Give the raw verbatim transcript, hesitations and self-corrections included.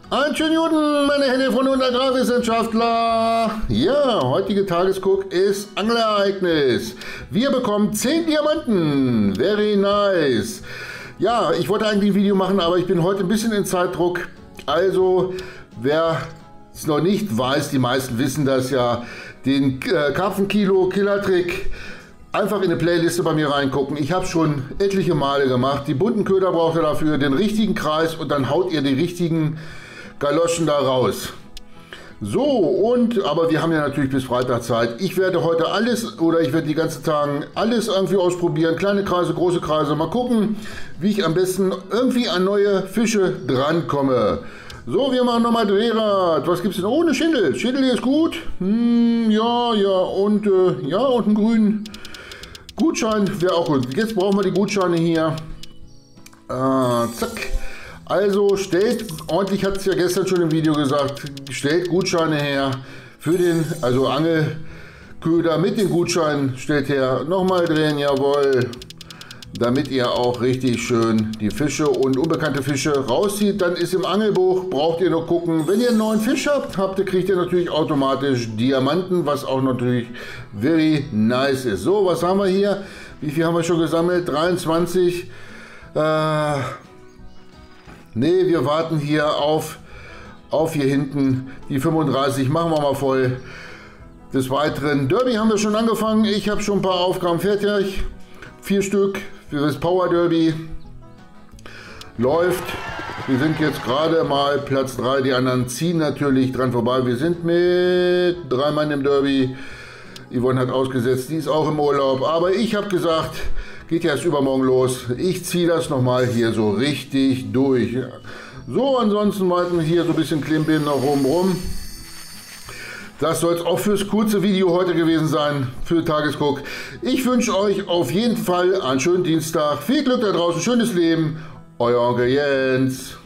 Einen schönen guten, meine Hände von und Agrarwissenschaftler. Ja, heutige Tagesguck ist Angelereignis. Wir bekommen zehn Diamanten. Very nice. Ja, ich wollte eigentlich ein Video machen, aber ich bin heute ein bisschen in Zeitdruck. Also, wer es noch nicht weiß, die meisten wissen das ja, den äh, Karpfenkilo Killertrick einfach in eine Playliste bei mir reingucken. Ich habe schon etliche Male gemacht. Die bunten Köder braucht ihr dafür, den richtigen Kreis und dann haut ihr die richtigen Galoschen da raus. So, und, aber wir haben ja natürlich bis Freitag Zeit. Ich werde heute alles, oder ich werde die ganzen Tage alles irgendwie ausprobieren. Kleine Kreise, große Kreise. Mal gucken, wie ich am besten irgendwie an neue Fische drankomme. So, wir machen nochmal Drehrad. Was gibt es denn? Oh, eine Schindel. Schindel hier ist gut. Hm, ja, ja, und, äh, ja, und einen grünen Gutschein wäre auch gut. Jetzt brauchen wir die Gutscheine hier. Ah, zack. Also stellt, ordentlich hat es ja gestern schon im Video gesagt, stellt Gutscheine her für den, also Angelköder mit den Gutscheinen, stellt her, nochmal drehen, jawohl, damit ihr auch richtig schön die Fische und unbekannte Fische rauszieht. Dann ist im Angelbuch, braucht ihr noch gucken, wenn ihr einen neuen Fisch habt, habt ihr, kriegt ihr natürlich automatisch Diamanten, was auch natürlich very nice ist. So, was haben wir hier? Wie viel haben wir schon gesammelt? dreiundzwanzig. Äh, Ne, wir warten hier auf, auf hier hinten die fünfunddreißig. Machen wir mal voll. Des Weiteren, Derby haben wir schon angefangen. Ich habe schon ein paar Aufgaben fertig. Vier Stück für das Power Derby. Läuft. Wir sind jetzt gerade mal Platz drei. Die anderen ziehen natürlich dran vorbei. Wir sind mit drei Mann im Derby. Yvonne hat ausgesetzt, die ist auch im Urlaub. Aber ich habe gesagt, geht ja erst übermorgen los. Ich ziehe das nochmal hier so richtig durch. So, ansonsten warten wir hier so ein bisschen Klimbim noch rum rum. Das soll es auch fürs kurze Video heute gewesen sein, für Tagesguck. Ich wünsche euch auf jeden Fall einen schönen Dienstag. Viel Glück da draußen, schönes Leben. Euer Onkel Jens.